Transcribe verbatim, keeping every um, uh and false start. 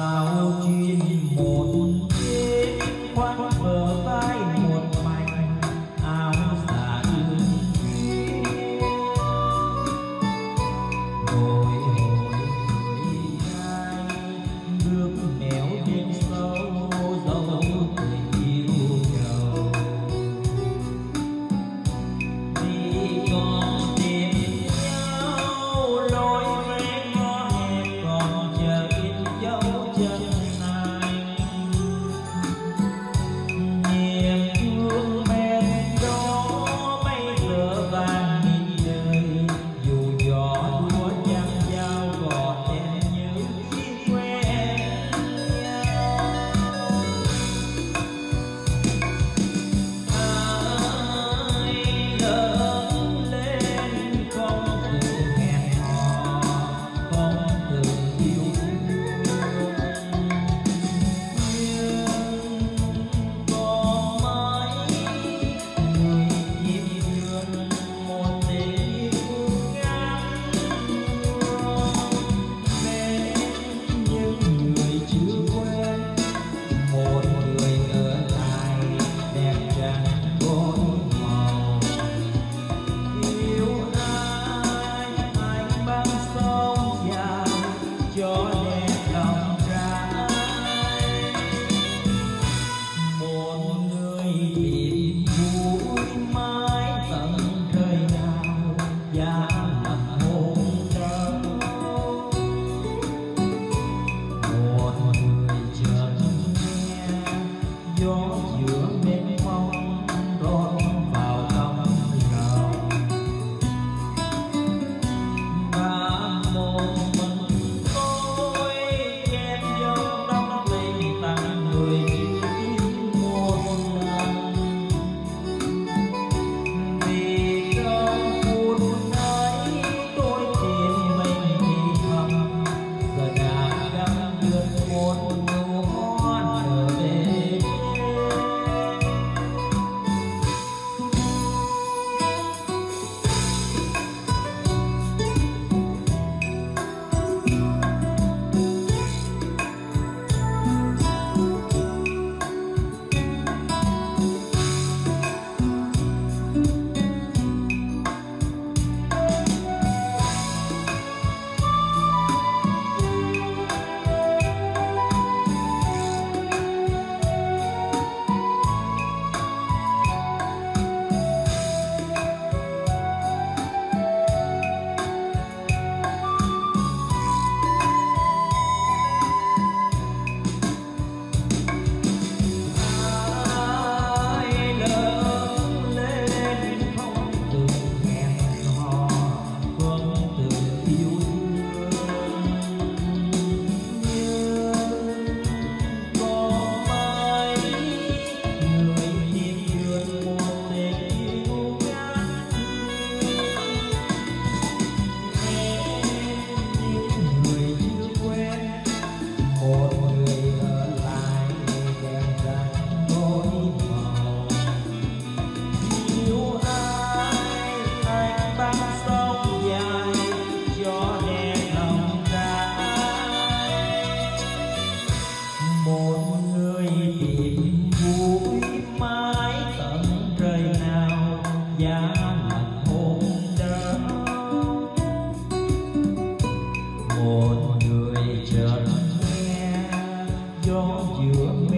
bao chuyện một đêm khoác bờ vai một mảnh áo giả ương duyên hồi hồi người ai bước nẻo đêm sâu dấu tình yêu nhau vì còn tìm nhau lối về ngõ hẹp còn chờ in dấu chân anh niềm thương bên đó bây giờ vàng nghìn đời dù gió lúa nhang dao còn em nhớ khi quen nhau ai lớn lên không từng hẹn hò không từng yêu thương nhưng có mấy người nhịp nhường một tình yêu ngắn bên những người chưa quen một người ở lại đẹp trắng gối màu yêu ai anh băng sông dài cho đẹp lòng trai một người tìm vui mãi tận trời nào giá lạnh hôn đâu một người chợt nghe gió giữa mênh mông rót vào tâm lòng và một mình tôi chen dấu đắm tình tặng người chưa biết một lần vì trong phút ấy tôi tìm mình thì thầm giờ đã gắn được một nụ hoa trở về ai lớn lên không từng hẹn hò không từng yêu thương nhưng có mấy người nhịp nhường một tình yêu ngắn những người chưa quen một người ở lại đèn trắng gối màu yêu ai anh băng sông dài cho đèn lòng trai một người tìm vui mãi tận trời nào giá lạnh hôn đâu một người chợt nghe gió giữa